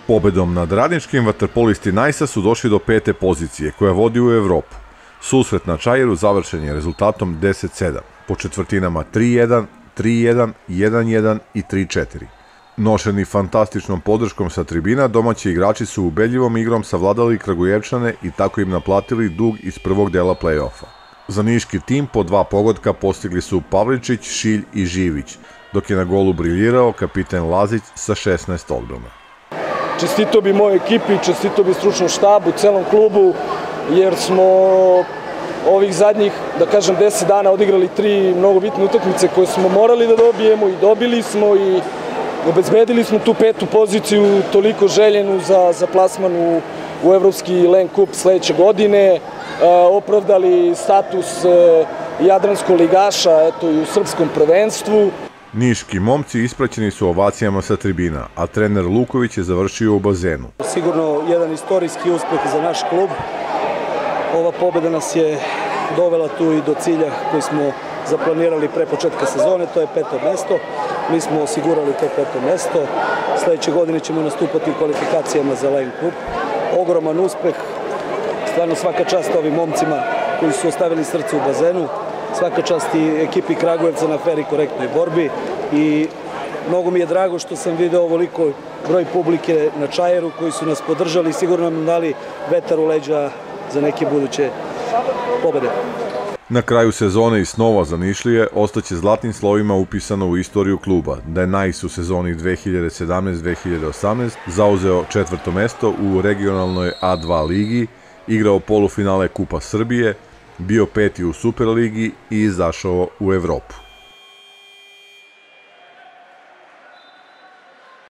Pobedom nad radničkim vaterpolisti Najsa su došli do 5. pozicije, koja vodi u Evropu. Susret na Čairu završen je rezultatom 10-7, po četvrtinama 3-1, 3-1, 1-1 i 3-4. Nošeni fantastičnom podrškom sa tribina, domaći igrači su ubedljivom igrom savladali Kragujevčane i tako im naplatili dug iz prvog dela play-offa. Za niški tim po 2 pogotka postigli su Pavličić, Šilj i Živić, dok je na golu briljirao kapiten Lazić sa 16 odbrana. Čestito bi mojoj ekipi, čestito bi stručnom štabu, celom klubu, jer smo ovih zadnjih, da kažem, 10 dana odigrali 3 mnogo bitne utakmice koje smo morali da dobijemo i dobili smo i obezbedili smo tu 5. poziciju, toliko željenu za plasman u Evropski Len Kup sledeće godine, opravdali status jadranskog ligaša i u srpskom prvenstvu. Niški momci ispraćeni su ovacijama sa tribina, a trener Luković je završio u bazenu. Sigurno jedan istorijski uspeh za naš klub. Ova pobeda nas je dovela tu i do cilja koji smo zaplanirali pre početka sezone, to je 5. mesto. Mi smo osigurali to 5. mesto. Sledeće godine ćemo nastupati u kvalifikacijama za Len Kup. Ogroman uspeh, stvarno svaka čast ovim momcima koji su ostavili srce u bazenu. Svaka čast i ekipi Kragujevca na fer i korektnoj borbi i mnogo mi je drago što sam video ovoliko broj publike na Čairu koji su nas podržali i sigurno nam dali vetar u leđa za neke buduće pobede. Na kraju sezone i snova za Nišlije ostaće zlatnim slovima upisano u istoriju kluba da je Najs u sezoni 2017-2018 zauzeo 4. mesto u regionalnoj A2 ligi, igrao polufinale Kupa Srbije, bio 5. u Superligi i izašao u Evropu.